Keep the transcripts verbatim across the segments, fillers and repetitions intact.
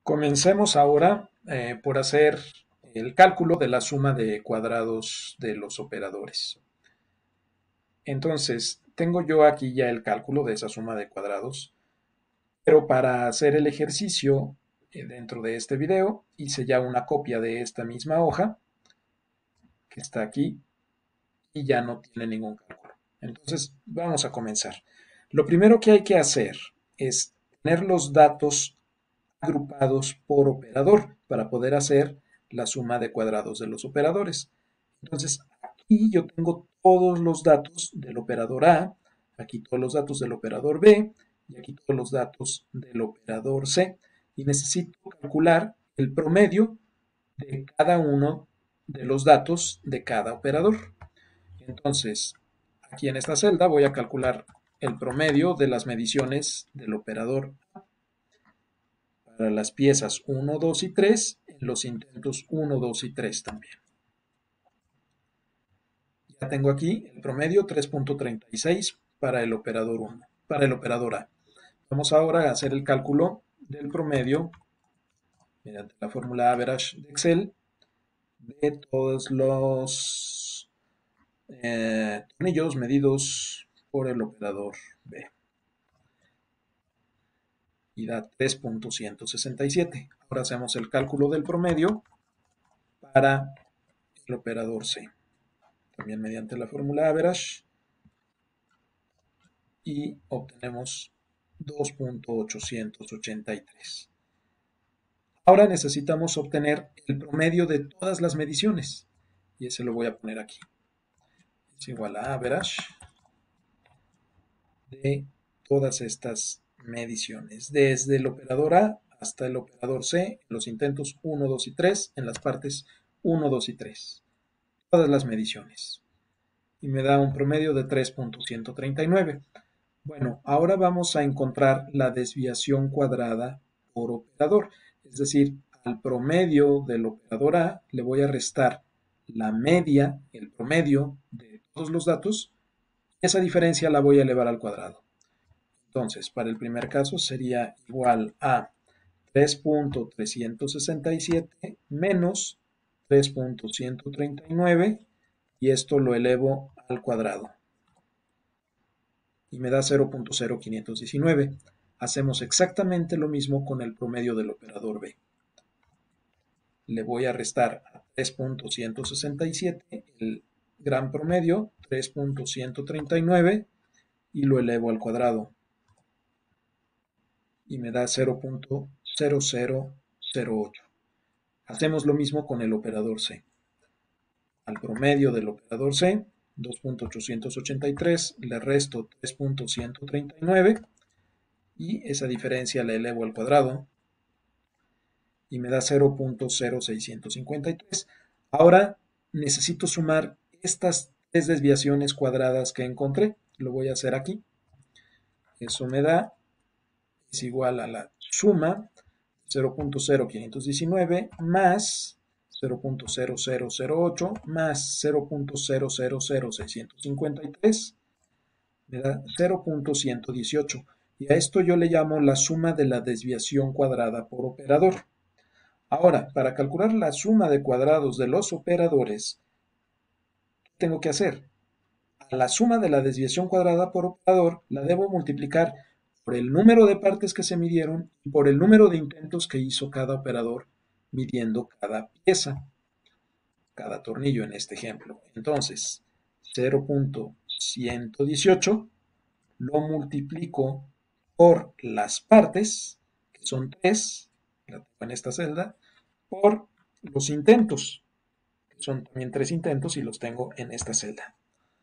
Comencemos ahora eh, por hacer el cálculo de la suma de cuadrados de los operadores. Entonces, tengo yo aquí ya el cálculo de esa suma de cuadrados, pero para hacer el ejercicio eh, dentro de este video, hice ya una copia de esta misma hoja que está aquí y ya no tiene ningún cálculo. Entonces, vamos a comenzar. Lo primero que hay que hacer es tener los datos agrupados por operador para poder hacer la suma de cuadrados de los operadores. Entonces, aquí yo tengo todos los datos del operador A, aquí todos los datos del operador B y aquí todos los datos del operador C. Y necesito calcular el promedio de cada uno de los datos de cada operador. Entonces, aquí en esta celda voy a calcular el promedio de las mediciones del operador A para las piezas uno, dos y tres, en los intentos uno, dos y tres también. Ya tengo aquí el promedio tres punto treinta y seis para el operador uno, para el operador A. Vamos ahora a hacer el cálculo del promedio mediante la fórmula average de Excel de todos los eh, tornillos medidos por el operador B. Y da tres punto ciento sesenta y siete. Ahora hacemos el cálculo del promedio para el operador C. También mediante la fórmula average y obtenemos dos punto ochocientos ochenta y tres. Ahora necesitamos obtener el promedio de todas las mediciones y ese lo voy a poner aquí. Es igual a average de todas estas mediciones, desde el operador A hasta el operador C, en los intentos uno, dos y tres, en las partes uno, dos y tres. Todas las mediciones. Y me da un promedio de tres punto ciento treinta y nueve. Bueno, ahora vamos a encontrar la desviación cuadrada por operador. Es decir, al promedio del operador A le voy a restar la media, el promedio de todos los datos. Esa diferencia la voy a elevar al cuadrado. Entonces, para el primer caso sería igual a tres punto trescientos sesenta y siete menos tres punto ciento treinta y nueve y esto lo elevo al cuadrado. Y me da cero punto cero quinientos diecinueve. Hacemos exactamente lo mismo con el promedio del operador B. Le voy a restar a tres punto ciento sesenta y siete el gran promedio, tres punto ciento treinta y nueve, y lo elevo al cuadrado. Y me da cero punto cero cero cero ocho. Hacemos lo mismo con el operador C. Al promedio del operador C, dos punto ochocientos ochenta y tres, le resto tres punto ciento treinta y nueve y esa diferencia la elevo al cuadrado y me da cero punto cero seiscientos cincuenta y tres. Ahora necesito sumar estas tres desviaciones cuadradas que encontré. Lo voy a hacer aquí. Eso me da, es igual a la suma cero punto cero quinientos diecinueve más cero punto cero cero cero ocho más cero punto cero cero cero seiscientos cincuenta y tres, me da cero punto ciento dieciocho. Y a esto yo le llamo la suma de la desviación cuadrada por operador. Ahora, para calcular la suma de cuadrados de los operadores, ¿qué tengo que hacer? A la suma de la desviación cuadrada por operador la debo multiplicar por el número de partes que se midieron y por el número de intentos que hizo cada operador midiendo cada pieza, cada tornillo en este ejemplo. Entonces, cero punto ciento dieciocho lo multiplico por las partes, que son tres, la tengo en esta celda, por los intentos, que son también tres intentos y los tengo en esta celda.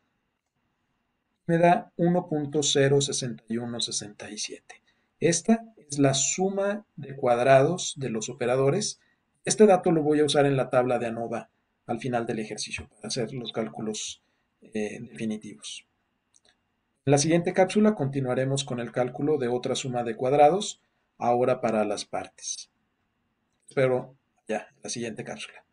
Me da uno punto cero sesenta y uno sesenta y siete. Esta es la suma de cuadrados de los operadores. Este dato lo voy a usar en la tabla de ANOVA al final del ejercicio para hacer los cálculos eh, definitivos. En la siguiente cápsula continuaremos con el cálculo de otra suma de cuadrados, ahora para las partes. Espero ya en la siguiente cápsula.